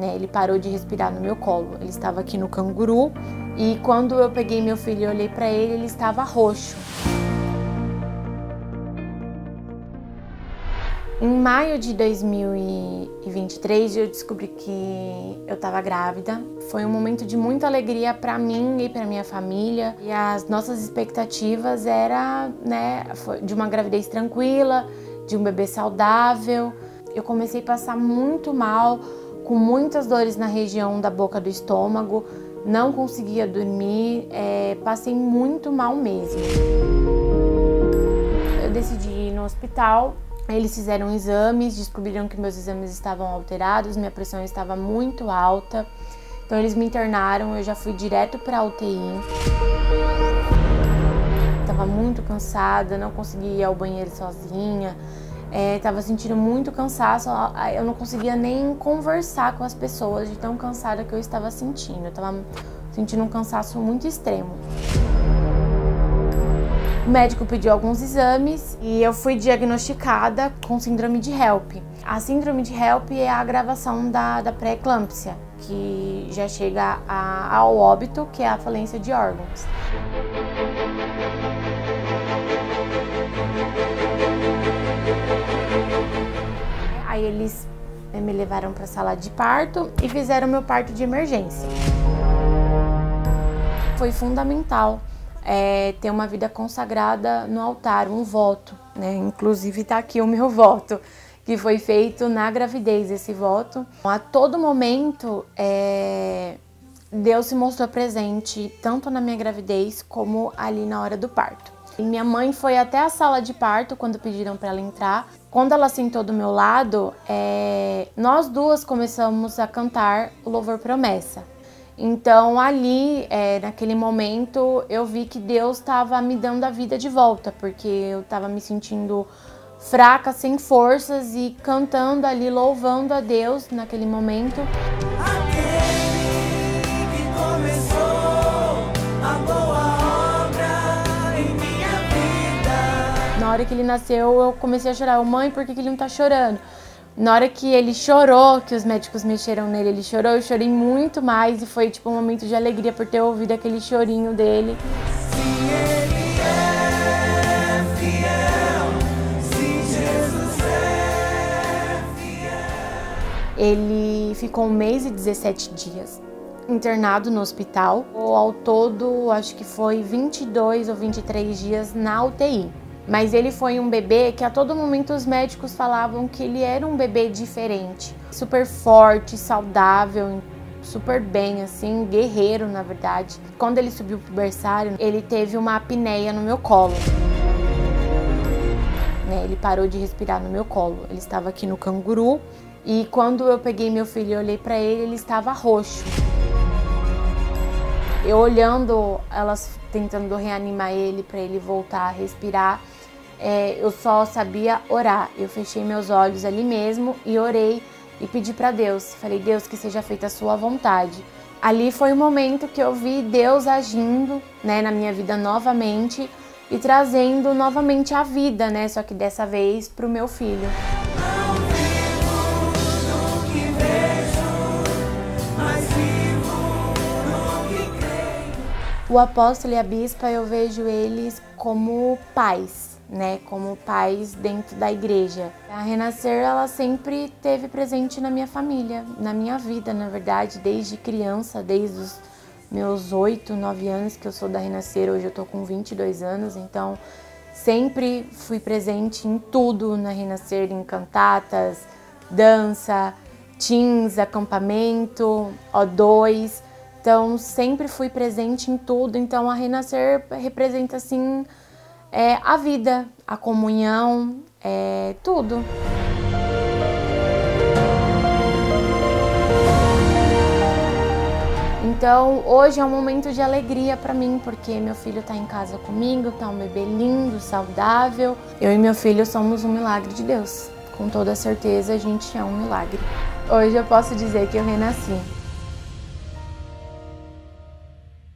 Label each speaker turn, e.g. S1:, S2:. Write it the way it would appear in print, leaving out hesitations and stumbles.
S1: né? Ele parou de respirar no meu colo. Ele estava aqui no canguru e quando eu peguei meu filho e olhei para ele, ele estava roxo. Em maio de 2023, eu descobri que eu estava grávida. Foi um momento de muita alegria para mim e para minha família. E as nossas expectativas era, né, de uma gravidez tranquila, de um bebê saudável. Eu comecei a passar muito mal, com muitas dores na região da boca do estômago, não conseguia dormir, passei muito mal mesmo. Eu decidi ir no hospital. Eles fizeram exames, descobriram que meus exames estavam alterados, minha pressão estava muito alta. Então eles me internaram, eu já fui direto para a UTI. Estava muito cansada, não conseguia ir ao banheiro sozinha. Estava sentindo muito cansaço, eu não conseguia nem conversar com as pessoas de tão cansada que eu estava sentindo. Eu estava sentindo um cansaço muito extremo. O médico pediu alguns exames e eu fui diagnosticada com síndrome de HELLP. A síndrome de HELLP é a agravação da pré-eclâmpsia, que já chega ao óbito, que é a falência de órgãos. Aí eles me levaram para a sala de parto e fizeram meu parto de emergência. Foi fundamental ter uma vida consagrada no altar, um voto, né? Inclusive está aqui o meu voto, que foi feito na gravidez, esse voto. A todo momento, Deus se mostrou presente, tanto na minha gravidez como ali na hora do parto. E minha mãe foi até a sala de parto quando pediram para ela entrar. Quando ela sentou do meu lado, nós duas começamos a cantar o louvor Promessa. Então ali, naquele momento, eu vi que Deus estava me dando a vida de volta, porque eu estava me sentindo fraca, sem forças e cantando ali, louvando a Deus naquele momento.
S2: Aquele que começou a boa obra em minha vida.
S1: Na hora que ele nasceu, eu comecei a chorar. Mãe, por que ele não tá chorando? Na hora que ele chorou, que os médicos mexeram nele, ele chorou, eu chorei muito mais e foi tipo um momento de alegria por ter ouvido aquele chorinho dele.
S2: Se ele é fiel, se Jesus é fiel.
S1: Ele ficou 1 mês e 17 dias internado no hospital. Ao todo, acho que foi 22 ou 23 dias na UTI. Mas ele foi um bebê que a todo momento os médicos falavam que ele era um bebê diferente. Super forte, saudável, super bem, assim, guerreiro na verdade. Quando ele subiu pro berçário, ele teve uma apneia no meu colo. Ele parou de respirar no meu colo. Ele estava aqui no canguru e quando eu peguei meu filho e olhei para ele, ele estava roxo. Eu olhando, elas tentando reanimar ele para ele voltar a respirar, eu só sabia orar. Eu fechei meus olhos ali mesmo e orei e pedi para Deus. Falei, Deus, que seja feita a sua vontade. Ali foi o momento que eu vi Deus agindo, né, na minha vida novamente e trazendo novamente a vida, né, só que dessa vez para o meu filho.
S2: Não vivo no que vejo, mas vivo no que creio.
S1: O apóstolo e a bispa, eu vejo eles como pais, né, como pais dentro da igreja. A Renascer, ela sempre esteve presente na minha família, na minha vida, na verdade, desde criança, desde os meus 8, 9 anos que eu sou da Renascer. Hoje eu tô com 22 anos, então sempre fui presente em tudo na Renascer, em cantatas, dança, teens, acampamento, O2. Então sempre fui presente em tudo. Então a Renascer representa assim a vida, a comunhão, tudo. Então hoje é um momento de alegria para mim, porque meu filho está em casa comigo, tá um bebê lindo, saudável. Eu e meu filho somos um milagre de Deus. Com toda certeza a gente é um milagre. Hoje eu posso dizer que eu renasci.